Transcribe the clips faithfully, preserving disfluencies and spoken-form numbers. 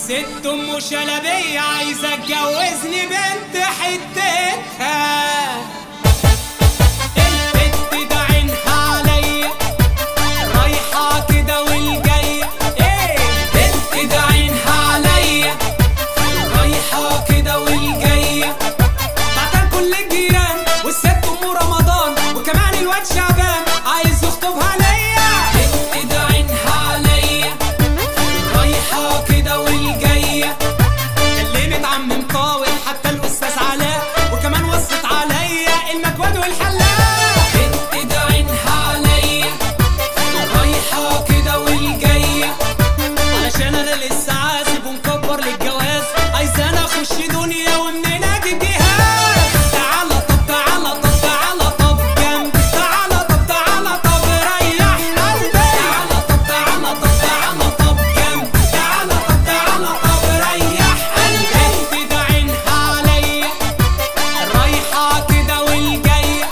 ست ام شلبيه عايزه اتجوزني بنت حتتها. البت ده عينها عليا رايحه كده والجايه. ايه البت ده عينها عليا رايحه كده والجايه. بعتها كل الجيران والست ام رمضان وكمان الواد شعبان عايز يخطبها ليا. البت ده عينها عليا رايحه كده والجايه. كلمت عم مطاوع حتى الاستاذ علاء وكمان وصت عليا المكواد والحلاق. البت ده عينها عليا رايحه كده والجايه. علشان انا لسه عازب ومكبر للجواز عايز انا اخش دنيا ومنين اجيب جهاز. تعالى طب تعالى طب تعالى طب جنبي. تعالى طب تعالى طب ريح قلبي. تعالى طب تعالى طب تعالى طب جنبي. تعالى طب تعالى طب ريح قلبي. البت ده عينها عليا رايحه كده والجايه.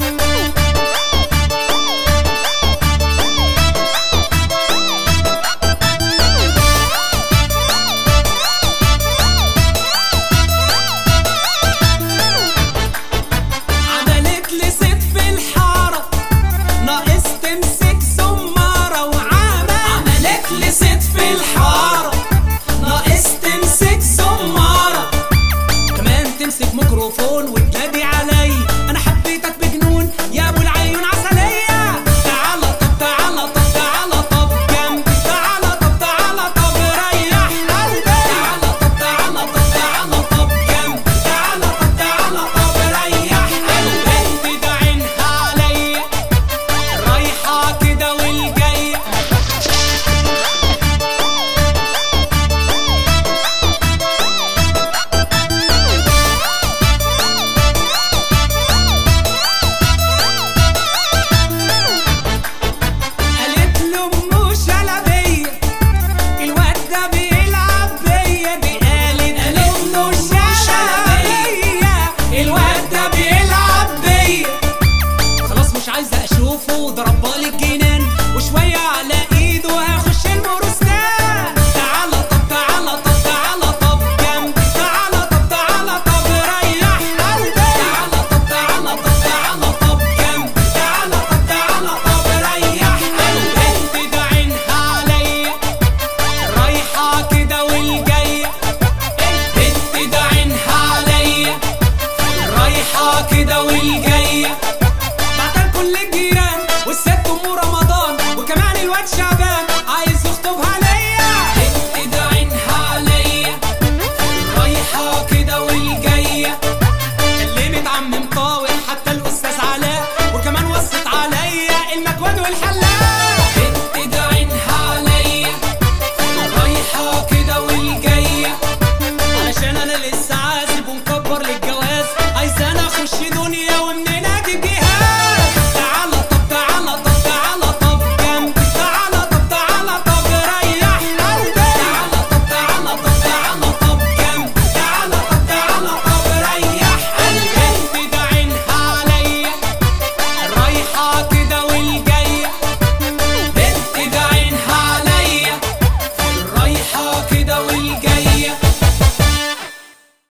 عملت لي ست في الحاره ناقص تمسك سماره. وعمل عملت لي ست في الحاره ناقص تمسك سماره. كمان تمسك ميكروفون وتنادي علي انا حبيتك بجنون يا ابو العيون عسليه. تعالى طب تعالى طب تعالى طب جنبي. تعالى طب تعالى طب ريح قلبي. تعالى طب تعالى طب تعالى طب جنبي. تعالى طب تعالى طب ريح قلبي. البت ده عينها عليا رايحه كده والجايه. قالت له ام شلبيه الواد ده بيلعب بيا. دي قالت قالت له شلبيه الواد ده بيلعب بيا. خلاص مش عايزه اشوفه ضربالي الجيش.